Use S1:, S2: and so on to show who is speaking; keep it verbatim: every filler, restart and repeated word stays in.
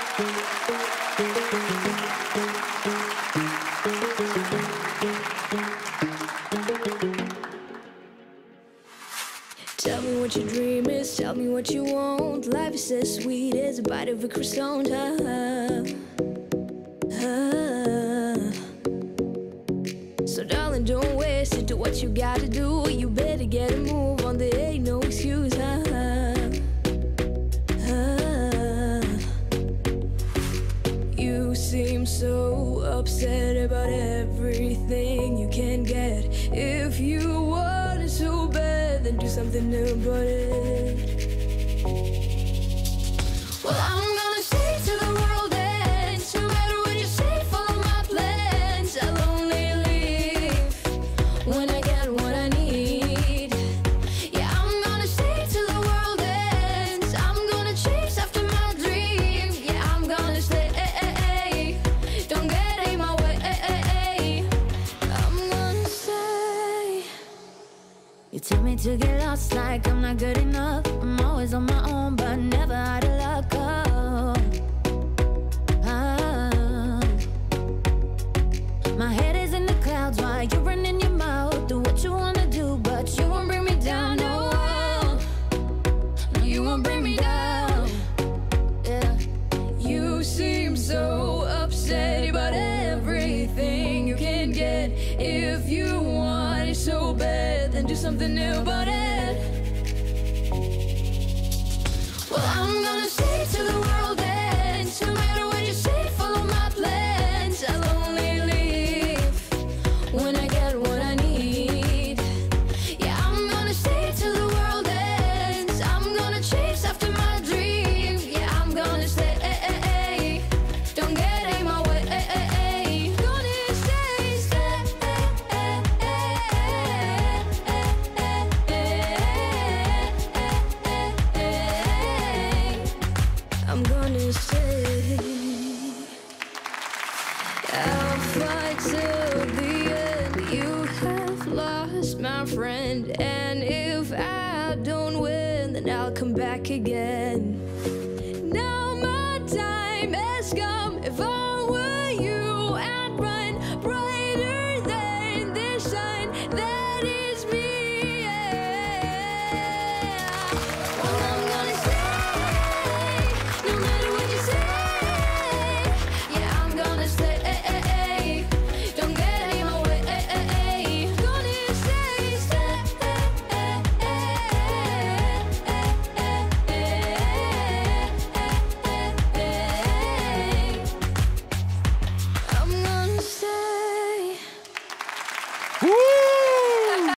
S1: Tell me what your dream is, tell me what you want. Life is as sweet as a bite of a croissant. ah, ah. So darling, don't waste it, do what you gotta do. You better get a move on, there ain't no excuse. ah, ah. You seem so upset about everything you can get. If you want it so bad, then do something about it. Well, I'm gonna say to the world that no matter what you say, follow my plans. I'll only leave when I get what I need. Yeah, I'm gonna say to the world that I'm gonna chase after my dream. Yeah, I'm gonna stay, don't get in my way. I'm gonna stay. You tell me to get lost like I'm not good enough. I'm always on my own, but never out of luck. Oh, ah. My head is in the clouds while you're running your mouth. Do what you wanna do, but you won't bring me down. No, no, you won't bring me down. Yeah, you seem so upset about everything you can get. If you want it so bad, then do something new about it. Well, I'm gonna say to the world that no matter what you say, follow my plans. I'll only leave when I get what I need. Yeah, I'm gonna say to the world that I'm gonna chase after my dream. Yeah, I'm gonna stay, don't get in my way. Gonna stay, stay. I'm gonna stay. I'll fight till the end. You have lost, my friend, and if I don't win, then I'll come back again.